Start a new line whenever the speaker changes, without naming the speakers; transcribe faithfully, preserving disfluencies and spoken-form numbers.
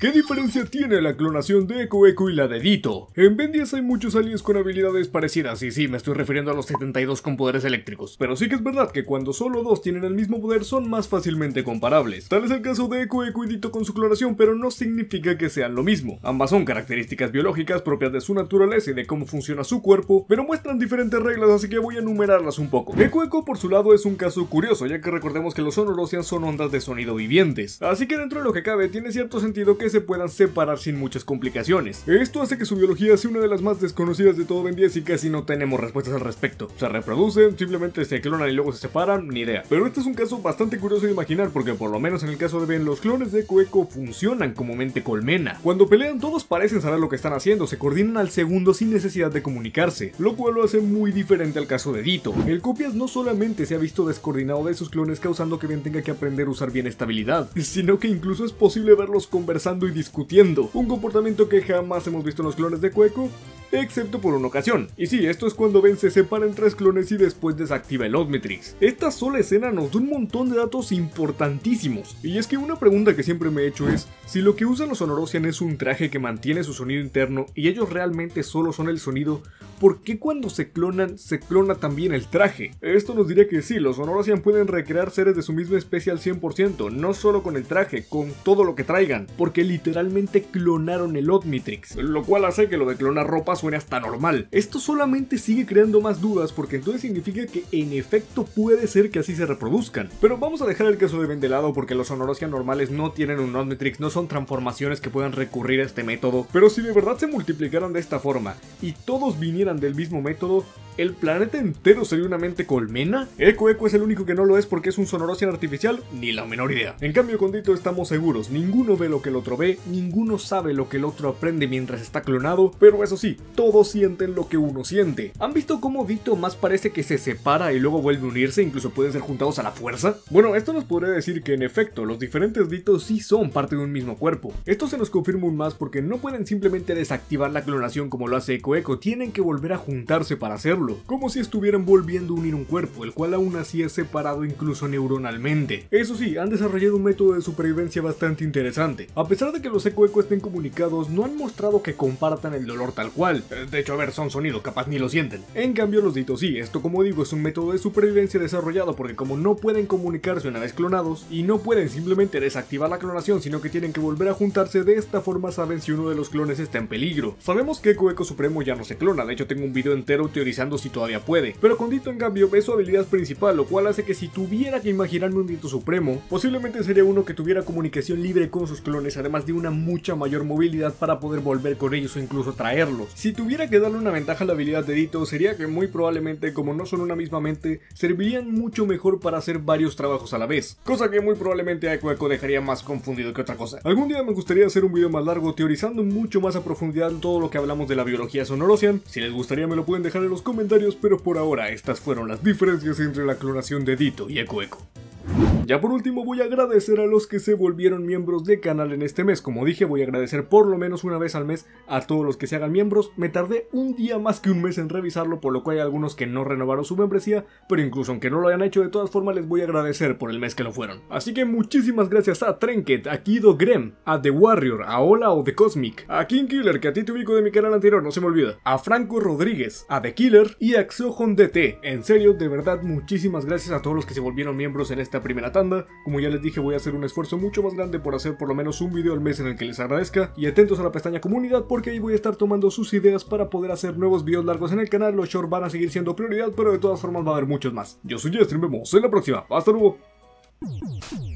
¿Qué diferencia tiene la clonación de Eco Eco y la de Ditto? En Ben diez hay muchos aliens con habilidades parecidas, y sí, me estoy refiriendo a los setenta y dos con poderes eléctricos, pero sí que es verdad que cuando solo dos tienen el mismo poder son más fácilmente comparables. Tal es el caso de Eco Eco y Ditto con su clonación, pero no significa que sean lo mismo. Ambas son características biológicas propias de su naturaleza y de cómo funciona su cuerpo, pero muestran diferentes reglas, así que voy a enumerarlas un poco. Eco Eco por su lado es un caso curioso, ya que recordemos que los Sonorosians son ondas de sonido vivientes, así que dentro de lo que cabe tiene cierto sentido que se puedan separar sin muchas complicaciones. Esto hace que su biología sea una de las más desconocidas de todo Ben diez y casi no tenemos respuestas al respecto. Se reproducen, simplemente se clonan y luego se separan, ni idea. Pero este es un caso bastante curioso de imaginar, porque por lo menos en el caso de Ben, los clones de Eco Eco funcionan como mente colmena. Cuando pelean todos parecen saber lo que están haciendo, se coordinan al segundo sin necesidad de comunicarse, lo cual lo hace muy diferente al caso de Ditto. El Copias no solamente se ha visto descoordinado de sus clones, causando que Ben tenga que aprender a usar bien esta habilidad, sino que incluso es posible verlos conversando y discutiendo, un comportamiento que jamás hemos visto en los clones de Eco Eco, excepto por una ocasión. Y sí, esto es cuando Ben se separa en tres clones y después desactiva el Omnitrix. Esta sola escena nos da un montón de datos importantísimos, y es que una pregunta que siempre me he hecho es, si lo que usan los Sonorosian es un traje que mantiene su sonido interno y ellos realmente solo son el sonido, ¿por qué cuando se clonan, se clona también el traje? Esto nos diría que sí, los Sonorosian pueden recrear seres de su misma especie al cien por ciento, no solo con el traje, con todo lo que traigan, porque literalmente clonaron el Omnitrix, lo cual hace que lo de clonar ropa suene hasta normal. Esto solamente sigue creando más dudas, porque entonces significa que en efecto puede ser que así se reproduzcan. Pero vamos a dejar el caso de Ben de lado, porque los Sonorosian normales no tienen un Omnitrix, no son transformaciones que puedan recurrir a este método, pero si de verdad se multiplicaran de esta forma y todos vinieran del mismo método, ¿el planeta entero sería una mente colmena? Eco Eco es el único que no lo es porque es un Sonorosian artificial, ni la menor idea. En cambio con Ditto estamos seguros, ninguno ve lo que el otro ve, ninguno sabe lo que el otro aprende mientras está clonado, pero eso sí, todos sienten lo que uno siente. ¿Han visto cómo Ditto más parece que se separa y luego vuelve a unirse, incluso pueden ser juntados a la fuerza? Bueno, esto nos podría decir que en efecto, los diferentes Dittos sí son parte de un mismo cuerpo. Esto se nos confirma aún más porque no pueden simplemente desactivar la clonación como lo hace Eco Eco, tienen que volver a juntarse para hacerlo, como si estuvieran volviendo a unir un cuerpo, el cual aún así es separado incluso neuronalmente. Eso sí, han desarrollado un método de supervivencia bastante interesante. A pesar de que los Eco Eco estén comunicados, no han mostrado que compartan el dolor tal cual. De hecho, a ver, son sonido, capaz ni lo sienten. En cambio los Ditto sí, esto como digo es un método de supervivencia desarrollado porque como no pueden comunicarse una vez clonados, y no pueden simplemente desactivar la clonación, sino que tienen que volver a juntarse, de esta forma saben si uno de los clones está en peligro. Sabemos que Eco Eco Supremo ya no se clona, de hecho tengo un video entero teorizando si todavía puede, pero con Ditto en cambio es su habilidad principal, lo cual hace que si tuviera que imaginarme un Ditto Supremo, posiblemente sería uno que tuviera comunicación libre con sus clones, además de una mucha mayor movilidad para poder volver con ellos o incluso traerlos. Si tuviera que darle una ventaja a la habilidad de Ditto, sería que muy probablemente, como no son una misma mente, servirían mucho mejor para hacer varios trabajos a la vez, cosa que muy probablemente a Eco Eco dejaría más confundido que otra cosa. Algún día me gustaría hacer un video más largo teorizando mucho más a profundidad todo lo que hablamos de la biología Sonorosian. Si les gustaría me lo pueden dejar en los comentarios, pero por ahora estas fueron las diferencias entre la clonación de Ditto y Eco Eco. Ya por último voy a agradecer a los que se volvieron miembros de canal en este mes. Como dije, voy a agradecer por lo menos una vez al mes a todos los que se hagan miembros. Me tardé un día más que un mes en revisarlo, por lo cual hay algunos que no renovaron su membresía, pero incluso aunque no lo hayan hecho, de todas formas les voy a agradecer por el mes que lo fueron. Así que muchísimas gracias a Trinket, a Kido Grem, a The Warrior, a Ola o The Cosmic, a King Killer, que a ti te ubico de mi canal anterior, no se me olvida, a Franco Rodríguez, a The Killer y a Xojon D T. En serio, de verdad, muchísimas gracias a todos los que se volvieron miembros en esta primera tanda. Como ya les dije, voy a hacer un esfuerzo mucho más grande por hacer por lo menos un video al mes en el que les agradezca, y atentos a la pestaña comunidad porque ahí voy a estar tomando sus ideas para poder hacer nuevos videos largos en el canal. Los shorts van a seguir siendo prioridad, pero de todas formas va a haber muchos más. Yo soy Jester, nos vemos en la próxima, hasta luego.